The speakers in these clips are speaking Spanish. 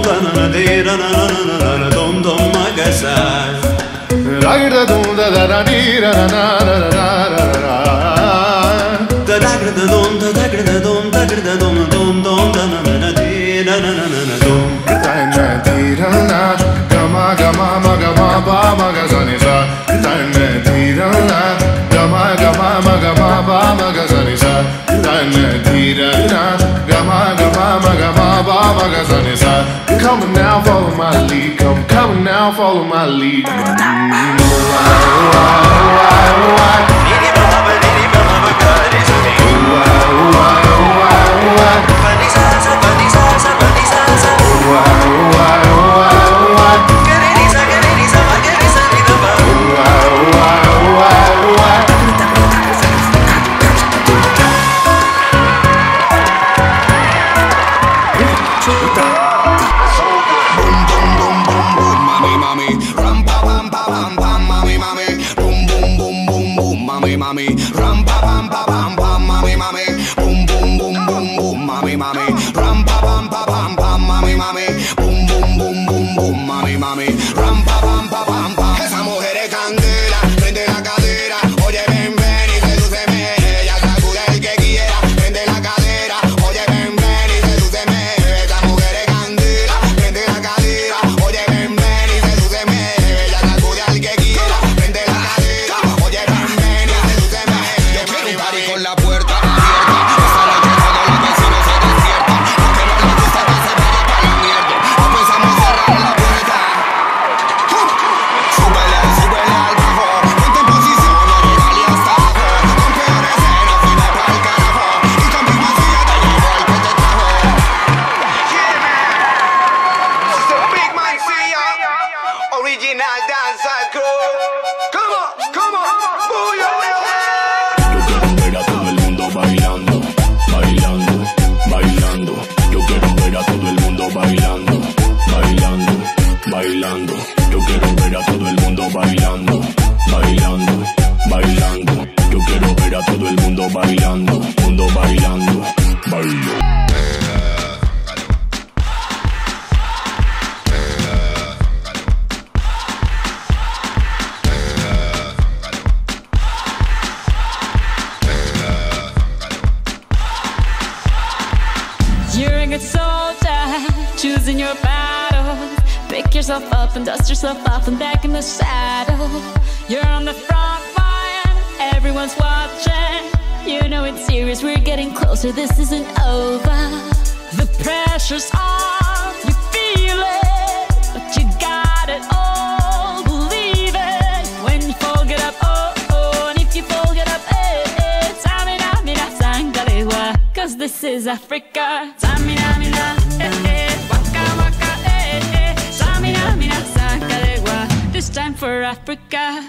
da na na de da na na na na na dom dom magasar. Da da dum da da da di da na na na na na na. Da da da dom da da da dom da da dom dom dom da na na na de da na na na na dom. Da na di da na ga ma ma ga ma ba ma ga sa ni sa. Da na di da na ga ma ba ma ga sa ni sa. Da na di da na ga ma ba ma ga sa ni sa. Come on now, follow my lead. Come on now, follow my lead. Mami, ram pa pam pa pam pam, mami, mami, boom boom boom boom boom, mami, mami, ram pa pam pa pam pam, mami, mami, boom boom boom boom boom, mami, mami, ram pa pam pa pam pam. Esa mujer es candela, prende la cadera, oye ven ven y sedúceme, ella sacude el que quiera, prende la cadera, oye ven ven y sedúceme, esa mujer es candela, prende la cadera, oye ven ven y sedúceme, ella sacude al que quiera, prende la cadera, oye ven ven. Con la puerta abierta, esta noche todos los vecinos se despiertan. Aunque no les gusta que se vaya para la mierda, no pensamos cerrar la puerta. Súbele al bajo, ponte en posición, no llegale hasta abajo. Con peores escenas, fine para el carajo. Y con mi vacía te llevo el que te trajo. Yeah, man, this is a big man original dancer crew. Come on, booyah. Bailando, bailando, bailando. Yo quiero ver a todo el mundo bailando, bailando, bailando. Yo quiero ver a todo el mundo bailando, bailando, bailando. Yo quiero ver a todo el mundo bailando, bailando, bailando. You're a good soldier, choosing your battle. Pick yourself up and dust yourself off and back in the saddle. You're on the front line, everyone's watching. You know it's serious, we're getting closer, this isn't over. The pressure's on, you feel it, but you got it all, believe it. When you fall, get up, oh, oh, and if you fall, get up, eh, eh. Tamina, mina, sangalewa, cause this is Africa. Tamina, mina, eh, eh, waka, waka, eh, eh. Tamina, mina, sangalewa, this time for Africa.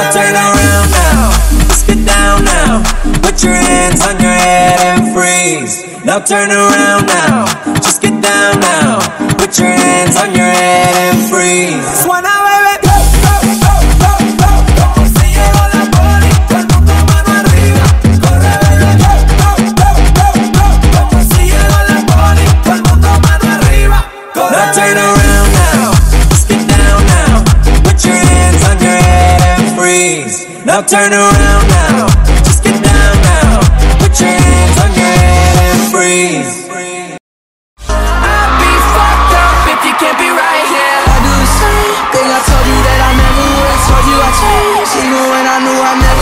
Now turn around now, just get down now. Put your hands on your head and freeze. Now turn around now, just get down now. Put your hands on your head and freeze. Suena, baby. Go, go, go, go, go, go. Si llegó la poli, todo el mundo mano arriba. Corre, baby. Go, go, go, go, go, go. Si llegó la poli, todo el mundo mano arriba. Corre, now turn around now, just get down now. Put your hands on your head and freeze. Now turn around now, just get down now. Put your hands on your head and freeze. I'd be fucked up if you can't be right here. I do the same thing I told you that I never would. I told you I changed, even when I knew I never